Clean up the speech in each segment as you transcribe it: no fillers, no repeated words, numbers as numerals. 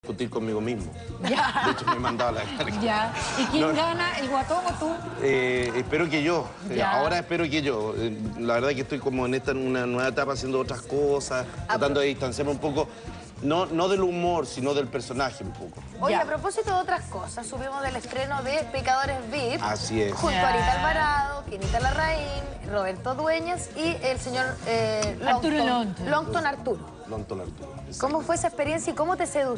Discutir conmigo mismo. Ya. De hecho, me mandaba la carga. Ya. ¿Y quién gana, el guatón o tú? Espero que yo. Ya. Ahora espero que yo. La verdad que estoy como en una nueva etapa haciendo otras cosas, tratando de distanciarme un poco, no del humor, sino del personaje un poco. Oye, Ya. a propósito de otras cosas, subimos del estreno de Pecadores VIP. Así es. Junto Ya. a Anita Alvarado, Kenita Larraín, Roberto Dueñas y el señor Arturo Longton. Longton. Longton Arturo. Longton Arturo. ¿Cómo fue esa experiencia y cómo te Te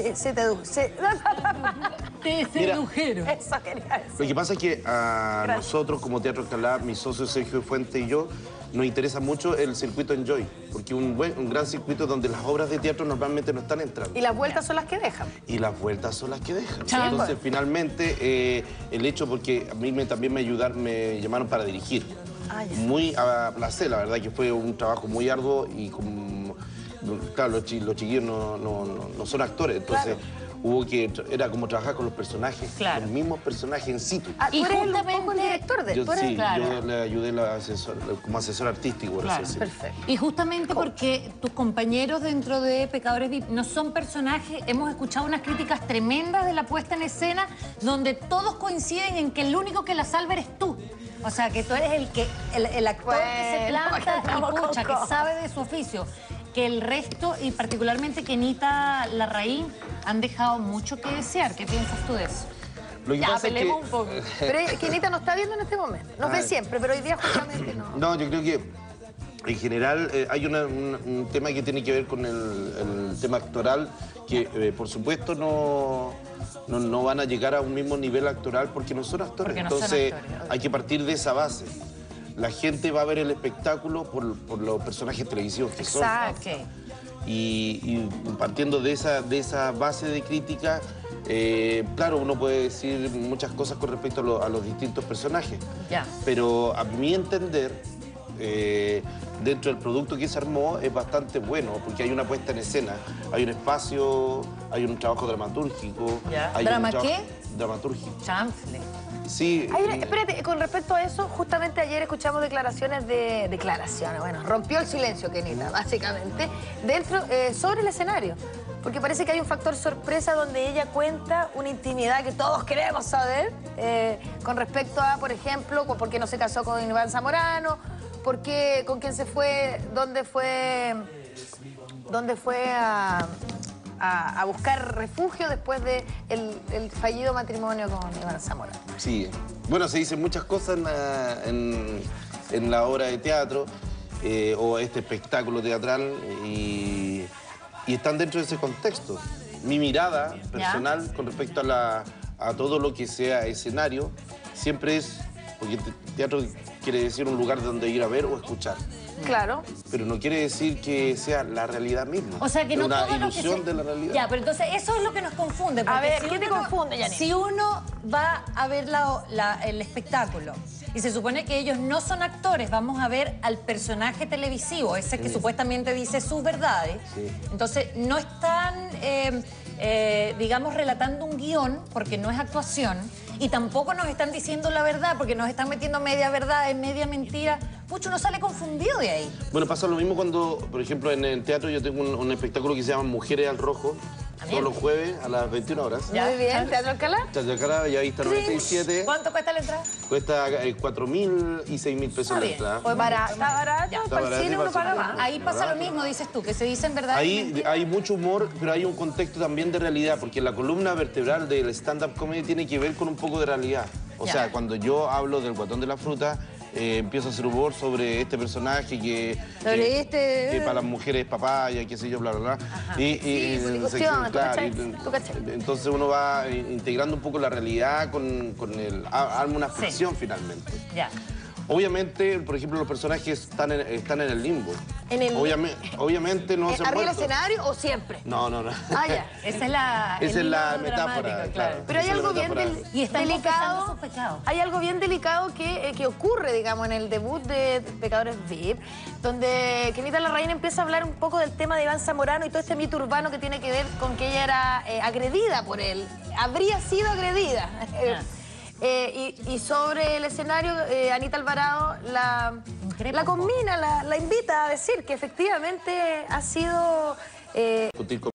sedujeron. Eso quería decir. Lo que pasa es que a Gracias. nosotros, como Teatro Escalada, mi socio Sergio Fuente y yo, nos interesa mucho el circuito Enjoy, porque es un gran circuito donde las obras de teatro normalmente no están entrando. Y las vueltas son las que dejan. Y las vueltas son las que dejan. Chamba. Entonces, finalmente, el hecho, porque a mí también me llamaron para dirigir. Ah, ya. Muy a placer, la verdad que fue un trabajo muy arduo y claro, los chiquillos no son actores, entonces era como trabajar con los personajes, Claro. los mismos personajes en situ. Ah, tú Y eres justamente- un poco el director de... Yo, tú eres- sí, claro. yo le ayudé como asesor artístico, por Claro, así decirlo. Perfecto. Y justamente porque tus compañeros dentro de Pecadores VIP no son personajes, hemos escuchado unas críticas tremendas de la puesta en escena donde todos coinciden en que el único que la salva eres tú. O sea, que tú eres el actor que se Bueno, planta estamos y pucha, con que cosas. sabe de su oficio. Que el resto, y particularmente Kenita Larraín, han dejado mucho que desear. ¿Qué piensas tú de eso? Lo que Ya, pasa es que... pelemos un poco. Pero Kenita no está viendo en este momento. Nos ve Ah. siempre, pero hoy día justamente no. No, yo creo que en general hay un tema que tiene que ver con el tema actoral, que por supuesto no van a llegar a un mismo nivel actoral porque no son actores. Porque no son Entonces actores, obvio. hay que partir de esa base. La gente va a ver el espectáculo por los personajes televisivos que son. Exacto. Ok. Y partiendo de esa base de crítica, claro, uno puede decir muchas cosas con respecto a los distintos personajes. Ya. Pero a mi entender, dentro del producto que se armó es bastante bueno, porque hay una puesta en escena, hay un espacio, hay un trabajo dramatúrgico. Ya. Hay ¿Drama un trabajo qué? Dramatúrgico. Chanfle. Sí. Espérate, con respecto a eso, justamente ayer escuchamos declaraciones, bueno, rompió el silencio, Kenita, básicamente, sobre el escenario. Porque parece que hay un factor sorpresa donde ella cuenta una intimidad que todos queremos saber, con respecto a, por ejemplo, por qué no se casó con Iván Zamorano, con quién se fue, dónde fue a buscar refugio después de el fallido matrimonio con Iván Zamorano. Sí. Bueno, se dicen muchas cosas en la obra de teatro o este espectáculo teatral y están dentro de ese contexto. Mi mirada personal con respecto a todo lo que sea escenario siempre es, porque teatro quiere decir un lugar donde ir a ver o escuchar. Claro. Pero no quiere decir que sea la realidad misma. O sea, que no es una todo lo que ilusión de la realidad. Ya, pero entonces eso es lo que nos confunde. porque ver, ¿qué te uno confunde, Yanni? Si uno va a ver el espectáculo y se supone que ellos no son actores, vamos a ver al personaje televisivo, ese que supuestamente dice sus verdades. Sí. Entonces, no están, digamos, relatando un guión, porque no es actuación, y tampoco nos están diciendo la verdad, porque nos están metiendo media verdad, media mentira. Pucho, uno sale confundido de ahí. Bueno, pasa lo mismo cuando, por ejemplo, en el teatro yo tengo un espectáculo que se llama Mujeres al Rojo, todos los jueves a las 21 horas. Ya. Muy bien, ¿Teatro Alcalá? Teatro Alcalá, ya ahí está 97. ¿Cuánto cuesta la entrada? Cuesta 4.000 y 6.000 pesos Está la bien. entrada. Pues está barato, Ya. para el barato, cine uno para el paga cine. más. Ahí pasa lo mismo, dices tú, que se dicen verdad. Ahí hay mucho humor, pero hay un contexto también de realidad, porque la columna vertebral del stand-up comedy tiene que ver con un poco de realidad. O Ya. sea, cuando yo hablo del guatón de la fruta, empiezo a hacer humor sobre este personaje que para las mujeres es papaya, qué sé yo, bla, bla, bla. Sí, pues, discusión, ¿tú cachai? ¿Tú cachai? Entonces uno va integrando un poco la realidad arma una ficción finalmente. Ya. Obviamente, por ejemplo, los personajes están en el limbo. ¿En el Obviamente no se han ¿Arriba del muerto. escenario o siempre? No. Ah, ya. Esa es la, Esa el es la hilo metáfora, dramático, claro. Pero hay Esa es la algo bien metáfora. Y están confesando delicado. sus pecados. Hay algo bien delicado que ocurre, digamos, en el debut de Pecadores VIP, donde Kenita Larraín empieza a hablar un poco del tema de Iván Zamorano y todo este mito urbano que tiene que ver con que ella era agredida por él. Habría sido agredida. Y sobre el escenario, Anita Alvarado la combina, la invita a decir que efectivamente ha sido... Discutir